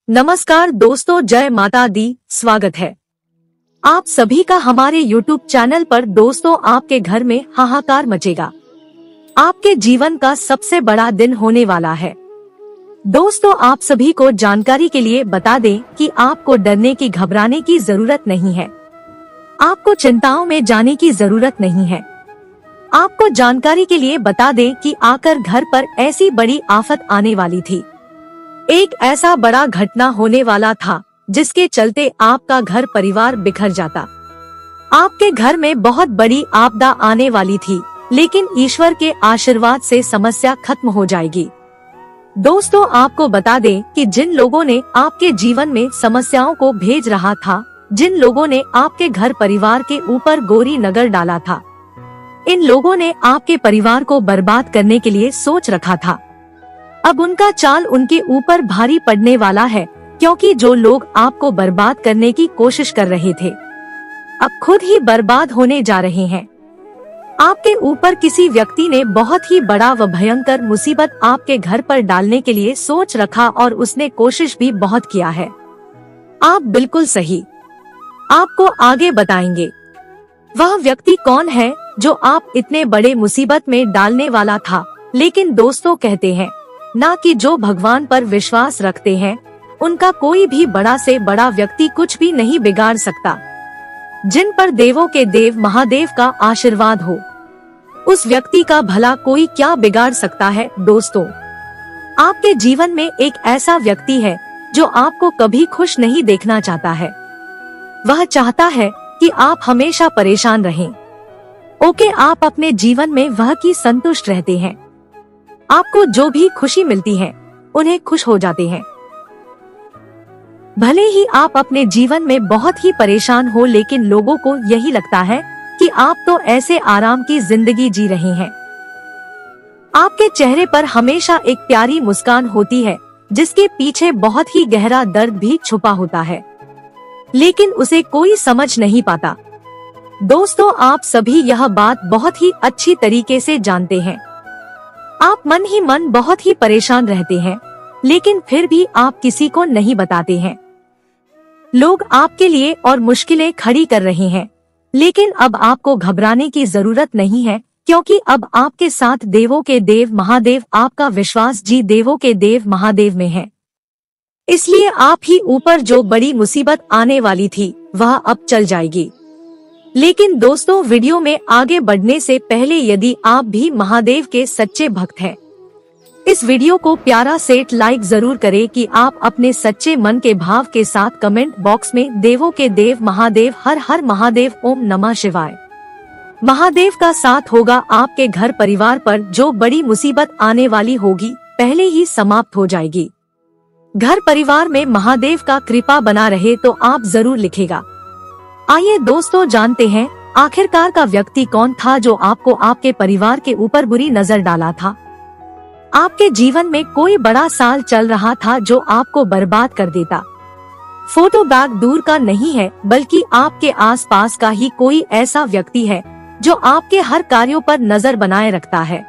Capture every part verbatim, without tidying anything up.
नमस्कार दोस्तों, जय माता दी। स्वागत है आप सभी का हमारे यूट्यूब चैनल पर। दोस्तों, आपके घर में हाहाकार मचेगा। आपके जीवन का सबसे बड़ा दिन होने वाला है। दोस्तों, आप सभी को जानकारी के लिए बता दें कि आपको डरने की घबराने की जरूरत नहीं है। आपको चिंताओं में जाने की जरूरत नहीं है। आपको जानकारी के लिए बता दें कि आकर घर पर ऐसी बड़ी आफत आने वाली थी। एक ऐसा बड़ा घटना होने वाला था जिसके चलते आपका घर परिवार बिखर जाता। आपके घर में बहुत बड़ी आपदा आने वाली थी, लेकिन ईश्वर के आशीर्वाद से समस्या खत्म हो जाएगी। दोस्तों, आपको बता दें कि जिन लोगों ने आपके जीवन में समस्याओं को भेज रहा था, जिन लोगों ने आपके घर परिवार के ऊपर गोरी नगर डाला था, इन लोगों ने आपके परिवार को बर्बाद करने के लिए सोच रखा था। अब उनका चाल उनके ऊपर भारी पड़ने वाला है, क्योंकि जो लोग आपको बर्बाद करने की कोशिश कर रहे थे, अब खुद ही बर्बाद होने जा रहे हैं। आपके ऊपर किसी व्यक्ति ने बहुत ही बड़ा व भयंकर मुसीबत आपके घर पर डालने के लिए सोच रखा और उसने कोशिश भी बहुत किया है। आप बिल्कुल सही। आपको आगे बताएंगे वह व्यक्ति कौन है जो आप इतने बड़े मुसीबत में डालने वाला था। लेकिन दोस्तों, कहते हैं ना कि जो भगवान पर विश्वास रखते हैं उनका कोई भी बड़ा से बड़ा व्यक्ति कुछ भी नहीं बिगाड़ सकता। जिन पर देवों के देव महादेव का आशीर्वाद हो, उस व्यक्ति का भला कोई क्या बिगाड़ सकता है। दोस्तों, आपके जीवन में एक ऐसा व्यक्ति है जो आपको कभी खुश नहीं देखना चाहता है। वह चाहता है कि आप हमेशा परेशान रहें। ओके, आप अपने जीवन में वह की संतुष्ट रहते हैं। आपको जो भी खुशी मिलती है उन्हें खुश हो जाते हैं। भले ही आप अपने जीवन में बहुत ही परेशान हो, लेकिन लोगों को यही लगता है कि आप तो ऐसे आराम की जिंदगी जी रहे हैं। आपके चेहरे पर हमेशा एक प्यारी मुस्कान होती है, जिसके पीछे बहुत ही गहरा दर्द भी छुपा होता है, लेकिन उसे कोई समझ नहीं पाता। दोस्तों, आप सभी यह बात बहुत ही अच्छी तरीके से जानते हैं। आप मन ही मन बहुत ही परेशान रहते हैं, लेकिन फिर भी आप किसी को नहीं बताते हैं। लोग आपके लिए और मुश्किलें खड़ी कर रहे हैं, लेकिन अब आपको घबराने की जरूरत नहीं है, क्योंकि अब आपके साथ देवों के देव महादेव, आपका विश्वास जी देवों के देव महादेव में है। इसलिए आप ही ऊपर जो बड़ी मुसीबत आने वाली थी वह अब चल जाएगी। लेकिन दोस्तों, वीडियो में आगे बढ़ने से पहले यदि आप भी महादेव के सच्चे भक्त हैं, इस वीडियो को प्यारा सेट लाइक जरूर करें कि आप अपने सच्चे मन के भाव के साथ कमेंट बॉक्स में देवों के देव महादेव, हर हर महादेव, ओम नमः शिवाय। महादेव का साथ होगा आपके घर परिवार पर। जो बड़ी मुसीबत आने वाली होगी पहले ही समाप्त हो जाएगी। घर परिवार में महादेव का कृपा बना रहे तो आप जरूर लिखेगा। आइए दोस्तों, जानते हैं आखिरकार का व्यक्ति कौन था जो आपको आपके परिवार के ऊपर बुरी नजर डाला था। आपके जीवन में कोई बड़ा साल चल रहा था जो आपको बर्बाद कर देता। फोटो बैग दूर का नहीं है, बल्कि आपके आसपास का ही कोई ऐसा व्यक्ति है जो आपके हर कार्यों पर नजर बनाए रखता है।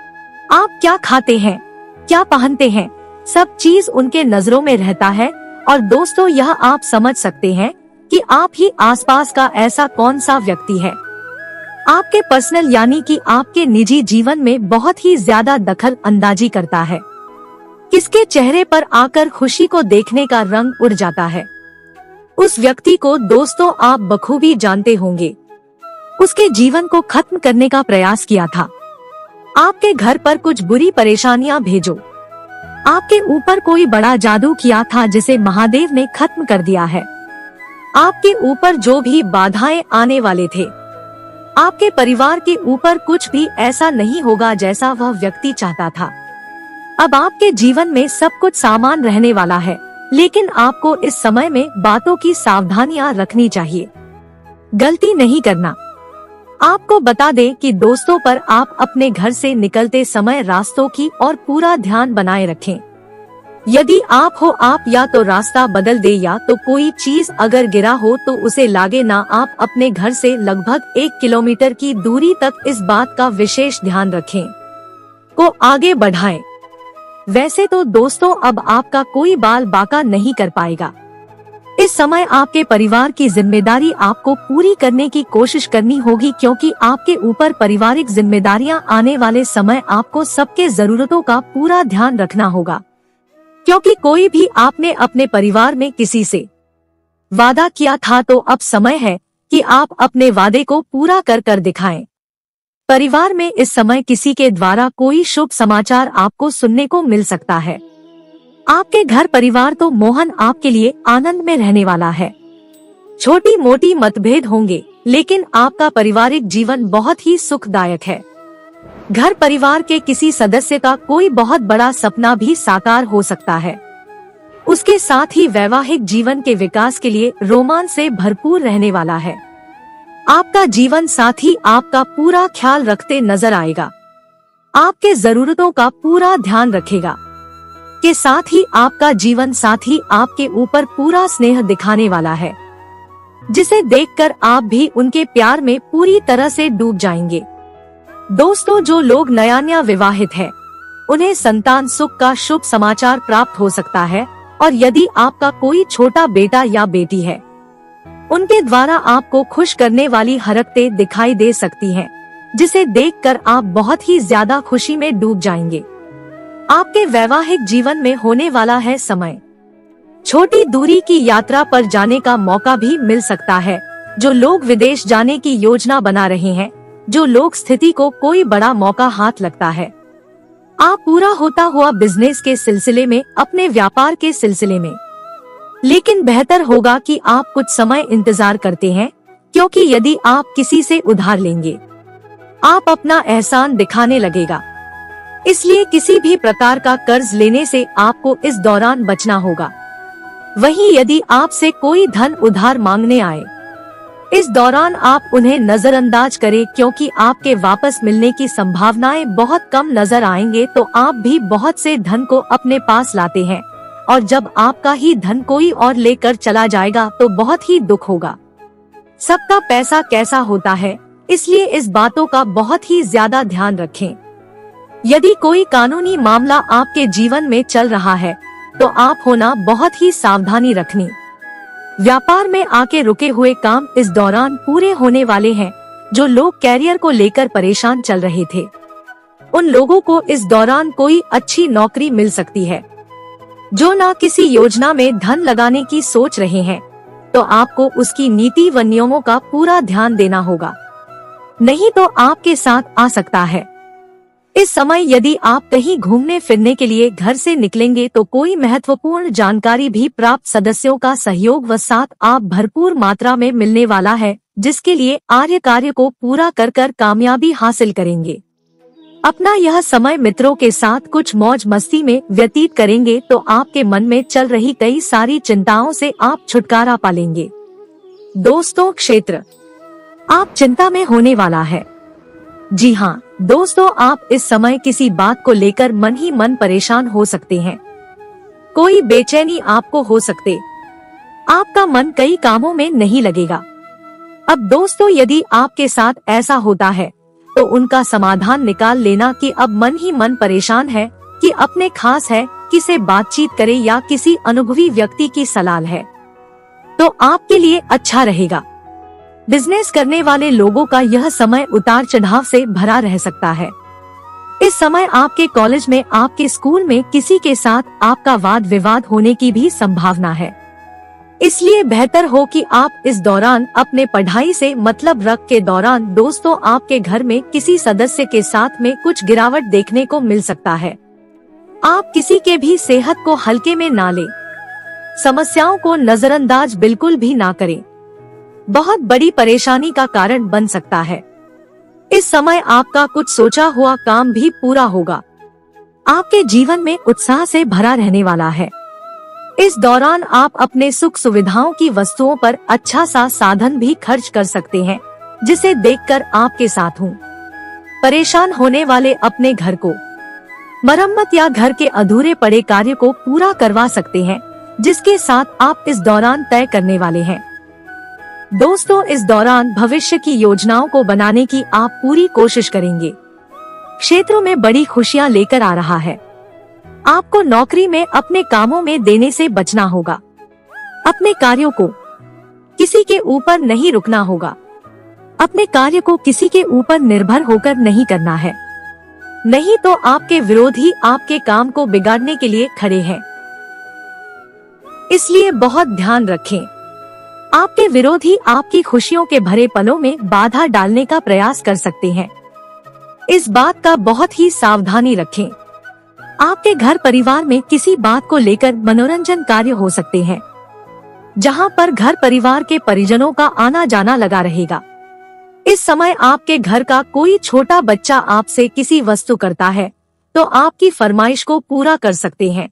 आप क्या खाते हैं, क्या पहनते हैं, सब चीज उनके नजरों में रहता है। और दोस्तों, यह आप समझ सकते हैं कि आप ही आसपास का ऐसा कौन सा व्यक्ति है आपके पर्सनल यानी कि आपके निजी जीवन में बहुत ही ज्यादा दखल अंदाजी करता है। किसके चेहरे पर आकर खुशी को देखने का रंग उड़ जाता है। उस व्यक्ति को दोस्तों आप बखूबी जानते होंगे। उसके जीवन को खत्म करने का प्रयास किया था। आपके घर पर कुछ बुरी परेशानियां भेजो, आपके ऊपर कोई बड़ा जादू किया था जिसे महादेव ने खत्म कर दिया है। आपके ऊपर जो भी बाधाएं आने वाले थे, आपके परिवार के ऊपर कुछ भी ऐसा नहीं होगा जैसा वह व्यक्ति चाहता था। अब आपके जीवन में सब कुछ सामान रहने वाला है, लेकिन आपको इस समय में बातों की सावधानियां रखनी चाहिए, गलती नहीं करना। आपको बता दें कि दोस्तों पर आप अपने घर से निकलते समय रास्तों की और पूरा ध्यान बनाए रखें। यदि आप हो आप या तो रास्ता बदल दे या तो कोई चीज अगर गिरा हो तो उसे लागे ना। आप अपने घर से लगभग एक किलोमीटर की दूरी तक इस बात का विशेष ध्यान रखें को आगे बढ़ाएं। वैसे तो दोस्तों अब आपका कोई बाल बाका नहीं कर पाएगा। इस समय आपके परिवार की जिम्मेदारी आपको पूरी करने की कोशिश करनी होगी, क्योंकि आपके ऊपर पारिवारिक जिम्मेदारियां आने वाले समय आपको सबके जरूरतों का पूरा ध्यान रखना होगा, क्योंकि कोई भी आपने अपने परिवार में किसी से वादा किया था तो अब समय है कि आप अपने वादे को पूरा कर कर दिखाएं। परिवार में इस समय किसी के द्वारा कोई शुभ समाचार आपको सुनने को मिल सकता है। आपके घर परिवार तो मोहन आपके लिए आनंद में रहने वाला है। छोटी मोटी मतभेद होंगे, लेकिन आपका पारिवारिक जीवन बहुत ही सुखदायक है। घर परिवार के किसी सदस्य का कोई बहुत बड़ा सपना भी साकार हो सकता है। उसके साथ ही वैवाहिक जीवन के विकास के लिए रोमांच से भरपूर रहने वाला है। आपका जीवन साथी आपका पूरा ख्याल रखते नजर आएगा, आपके जरूरतों का पूरा ध्यान रखेगा। के साथ ही आपका जीवन साथी आपके ऊपर पूरा स्नेह दिखाने वाला है, जिसे देखकर आप भी उनके प्यार में पूरी तरह से डूब जाएंगे। दोस्तों, जो लोग नया नया विवाहित हैं, उन्हें संतान सुख का शुभ समाचार प्राप्त हो सकता है, और यदि आपका कोई छोटा बेटा या बेटी है, उनके द्वारा आपको खुश करने वाली हरकतें दिखाई दे सकती हैं, जिसे देखकर आप बहुत ही ज्यादा खुशी में डूब जाएंगे। आपके वैवाहिक जीवन में होने वाला है समय। छोटी दूरी की यात्रा पर जाने का मौका भी मिल सकता है। जो लोग विदेश जाने की योजना बना रहे हैं, जो लोग स्थिति को कोई बड़ा मौका हाथ लगता है। आप पूरा होता हुआ बिजनेस के सिलसिले में, अपने व्यापार के सिलसिले में। लेकिन बेहतर होगा कि आप कुछ समय इंतजार करते हैं, क्योंकि यदि आप किसी से उधार लेंगे, आप अपना एहसान दिखाने लगेगा। इसलिए किसी भी प्रकार का कर्ज लेने से आपको इस दौरान बचना होगा। वहीं यदि आपसे कोई धन उधार मांगने आए, इस दौरान आप उन्हें नजरअंदाज करें, क्योंकि आपके वापस मिलने की संभावनाएं बहुत कम नजर आएंगे। तो आप भी बहुत से धन को अपने पास लाते हैं, और जब आपका ही धन कोई और लेकर चला जाएगा तो बहुत ही दुख होगा। सबका पैसा कैसा होता है, इसलिए इस बातों का बहुत ही ज्यादा ध्यान रखें। यदि कोई कानूनी मामला आपके जीवन में चल रहा है, तो आप होना बहुत ही सावधानी रखनी। व्यापार में आके रुके हुए काम इस दौरान पूरे होने वाले हैं। जो लोग कैरियर को लेकर परेशान चल रहे थे, उन लोगों को इस दौरान कोई अच्छी नौकरी मिल सकती है। जो ना किसी योजना में धन लगाने की सोच रहे हैं, तो आपको उसकी नीति व नियमों का पूरा ध्यान देना होगा, नहीं तो आपके साथ आ सकता है। इस समय यदि आप कहीं घूमने फिरने के लिए घर से निकलेंगे, तो कोई महत्वपूर्ण जानकारी भी प्राप्त सदस्यों का सहयोग व साथ आप भरपूर मात्रा में मिलने वाला है, जिसके लिए आर्य कार्य को पूरा कर कर कामयाबी हासिल करेंगे। अपना यह समय मित्रों के साथ कुछ मौज मस्ती में व्यतीत करेंगे, तो आपके मन में चल रही कई सारी चिंताओं से आप छुटकारा पा लेंगे। दोस्तों, क्षेत्र आप चिंता में होने वाला है। जी हाँ दोस्तों, आप इस समय किसी बात को लेकर मन ही मन परेशान हो सकते हैं। कोई बेचैनी आपको हो सकते, आपका मन कई कामों में नहीं लगेगा। अब दोस्तों, यदि आपके साथ ऐसा होता है, तो उनका समाधान निकाल लेना कि अब मन ही मन परेशान है कि अपने खास है, किसे बातचीत करे या किसी अनुभवी व्यक्ति की सलाह है, तो आपके लिए अच्छा रहेगा। बिजनेस करने वाले लोगों का यह समय उतार चढ़ाव से भरा रह सकता है। इस समय आपके कॉलेज में, आपके स्कूल में किसी के साथ आपका वाद विवाद होने की भी संभावना है। इसलिए बेहतर हो कि आप इस दौरान अपने पढ़ाई से मतलब रख के दौरान दोस्तों आपके घर में किसी सदस्य के साथ में कुछ गिरावट देखने को मिल सकता है। आप किसी के भी सेहत को हल्के में ना लें। समस्याओं को नजरअंदाज बिल्कुल भी ना करें, बहुत बड़ी परेशानी का कारण बन सकता है। इस समय आपका कुछ सोचा हुआ काम भी पूरा होगा। आपके जीवन में उत्साह से भरा रहने वाला है। इस दौरान आप अपने सुख सुविधाओं की वस्तुओं पर अच्छा सा साधन भी खर्च कर सकते हैं, जिसे देखकर आपके साथ हूँ परेशान होने वाले अपने घर को मरम्मत या घर के अधूरे पड़े कार्य को पूरा करवा सकते हैं, जिसके साथ आप इस दौरान तय करने वाले हैं। दोस्तों, इस दौरान भविष्य की योजनाओं को बनाने की आप पूरी कोशिश करेंगे। क्षेत्रों में बड़ी खुशियां लेकर आ रहा है। आपको नौकरी में अपने कामों में देने से बचना होगा। अपने कार्यों को किसी के ऊपर नहीं रुकना होगा। अपने कार्य को किसी के ऊपर निर्भर होकर नहीं करना है, नहीं तो आपके विरोधी आपके काम को बिगाड़ने के लिए खड़े हैं। इसलिए बहुत ध्यान रखें। आपके विरोधी आपकी खुशियों के भरे पलों में बाधा डालने का प्रयास कर सकते हैं। इस बात का बहुत ही सावधानी रखें। आपके घर परिवार में किसी बात को लेकर मनोरंजन कार्य हो सकते हैं, जहां पर घर परिवार के परिजनों का आना जाना लगा रहेगा। इस समय आपके घर का कोई छोटा बच्चा आपसे किसी वस्तु करता है तो आपकी फरमाइश को पूरा कर सकते हैं।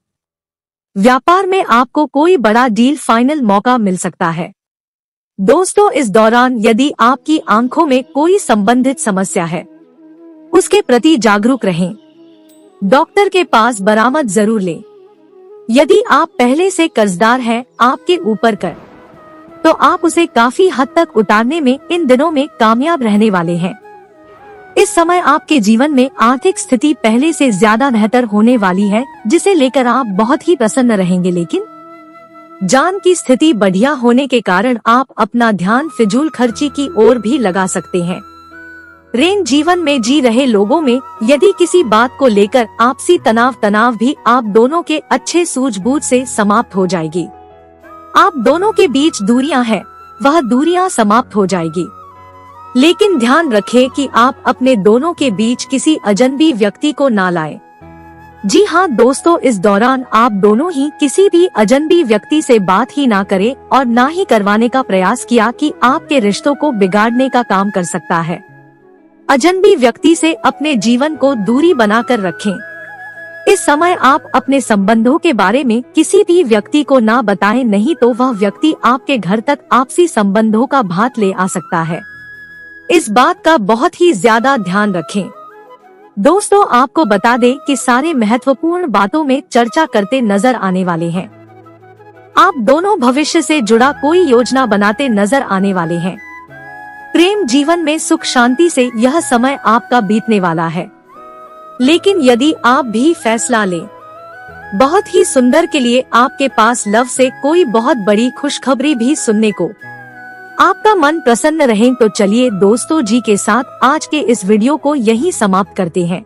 व्यापार में आपको कोई बड़ा डील फाइनल मौका मिल सकता है। दोस्तों, इस दौरान यदि आपकी आंखों में कोई संबंधित समस्या है, उसके प्रति जागरूक रहें। डॉक्टर के पास बरामद जरूर लें। यदि आप पहले से कर्जदार हैं आपके ऊपर कर, तो आप उसे काफी हद तक उतारने में इन दिनों में कामयाब रहने वाले हैं। इस समय आपके जीवन में आर्थिक स्थिति पहले से ज्यादा बेहतर होने वाली है, जिसे लेकर आप बहुत ही प्रसन्न रहेंगे। लेकिन जान की स्थिति बढ़िया होने के कारण आप अपना ध्यान फिजूल खर्ची की ओर भी लगा सकते हैं। प्रेम जीवन में जी रहे लोगों में यदि किसी बात को लेकर आपसी तनाव तनाव भी आप दोनों के अच्छे सूझबूझ से समाप्त हो जाएगी। आप दोनों के बीच दूरियां हैं, वह दूरियां समाप्त हो जाएगी। लेकिन ध्यान रखें कि आप अपने दोनों के बीच किसी अजनबी व्यक्ति को ना लाएं। जी हाँ दोस्तों, इस दौरान आप दोनों ही किसी भी अजनबी व्यक्ति से बात ही ना करें और ना ही करवाने का प्रयास किया कि आपके रिश्तों को बिगाड़ने का काम कर सकता है। अजनबी व्यक्ति से अपने जीवन को दूरी बनाकर रखें। इस समय आप अपने संबंधों के बारे में किसी भी व्यक्ति को ना बताएं, नहीं तो वह व्यक्ति आपके घर तक आपसी संबंधों का भात ले आ सकता है। इस बात का बहुत ही ज्यादा ध्यान रखें। दोस्तों, आपको बता दें कि सारे महत्वपूर्ण बातों में चर्चा करते नजर आने वाले हैं। आप दोनों भविष्य से जुड़ा कोई योजना बनाते नजर आने वाले हैं। प्रेम जीवन में सुख शांति से यह समय आपका बीतने वाला है। लेकिन यदि आप भी फैसला लें, बहुत ही सुंदर के लिए आपके पास लव से कोई बहुत बड़ी खुशखबरी भी सुनने को आपका मन प्रसन्न रहे। तो चलिए दोस्तों जी के साथ आज के इस वीडियो को यहीं समाप्त करते हैं।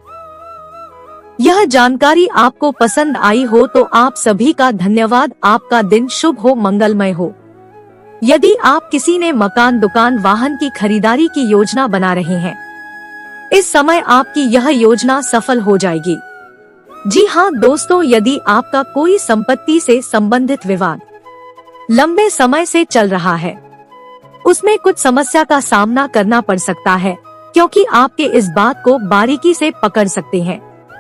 यह जानकारी आपको पसंद आई हो तो आप सभी का धन्यवाद। आपका दिन शुभ हो, मंगलमय हो। यदि आप किसी ने मकान, दुकान, वाहन की खरीदारी की योजना बना रहे हैं, इस समय आपकी यह योजना सफल हो जाएगी। जी हाँ दोस्तों, यदि आपका कोई संपत्ति से संबंधित विवाद लंबे समय से चल रहा है, उसमें कुछ समस्या का सामना करना पड़ सकता है, क्योंकि आपके इस बात को बारीकी से पकड़ सकते हैं।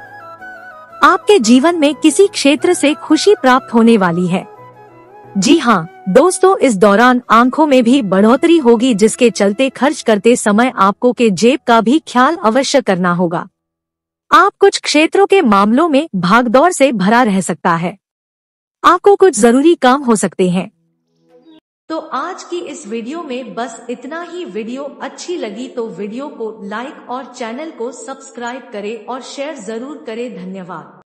आपके जीवन में किसी क्षेत्र से खुशी प्राप्त होने वाली है। जी हाँ दोस्तों, इस दौरान आंखों में भी बढ़ोतरी होगी, जिसके चलते खर्च करते समय आपको के जेब का भी ख्याल अवश्य करना होगा। आप कुछ क्षेत्रों के मामलों में भागदौड़ से भरा रह सकता है। आपको कुछ जरूरी काम हो सकते हैं। तो आज की इस वीडियो में बस इतना ही। वीडियो अच्छी लगी तो वीडियो को लाइक और चैनल को सब्सक्राइब करें और शेयर जरूर करें। धन्यवाद।